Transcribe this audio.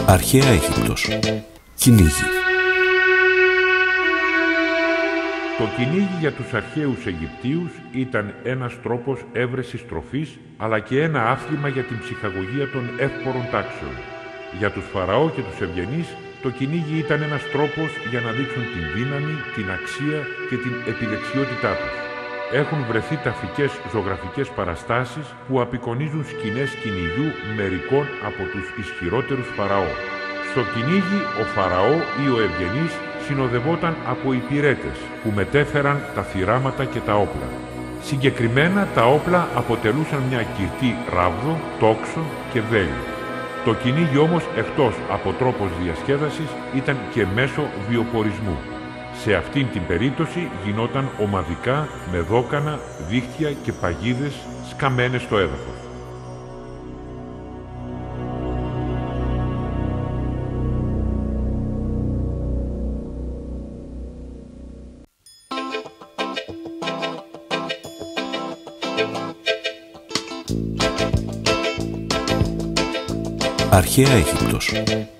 Αρχαία Αίγυπτος. Κυνήγι. Το κυνήγι για τους αρχαίους Αιγυπτίους ήταν ένας τρόπος έβρεσης τροφής, αλλά και ένα άθλημα για την ψυχαγωγία των εύπορων τάξεων. Για τους Φαραώ και τους ευγενείς, το κυνήγι ήταν ένας τρόπος για να δείξουν την δύναμη, την αξία και την επιδεξιότητά τους. Έχουν βρεθεί ταφικές ζωγραφικές παραστάσεις που απεικονίζουν σκηνές κυνηγιού μερικών από τους ισχυρότερους Φαραώ. Στο κυνήγι, ο Φαραώ ή ο ευγενής συνοδευόταν από υπηρέτες που μετέφεραν τα θηράματα και τα όπλα. Συγκεκριμένα, τα όπλα αποτελούσαν μια κυρτή ράβδο, τόξο και βέλη. Το κυνήγι όμως, εκτός από τρόπος διασκέδασης, ήταν και μέσο βιοπορισμού. Σε αυτήν την περίπτωση γινόταν ομαδικά με δόκανα, δίχτυα και παγίδες σκαμμένες στο έδαφος. Αρχαία Αίγυπτος.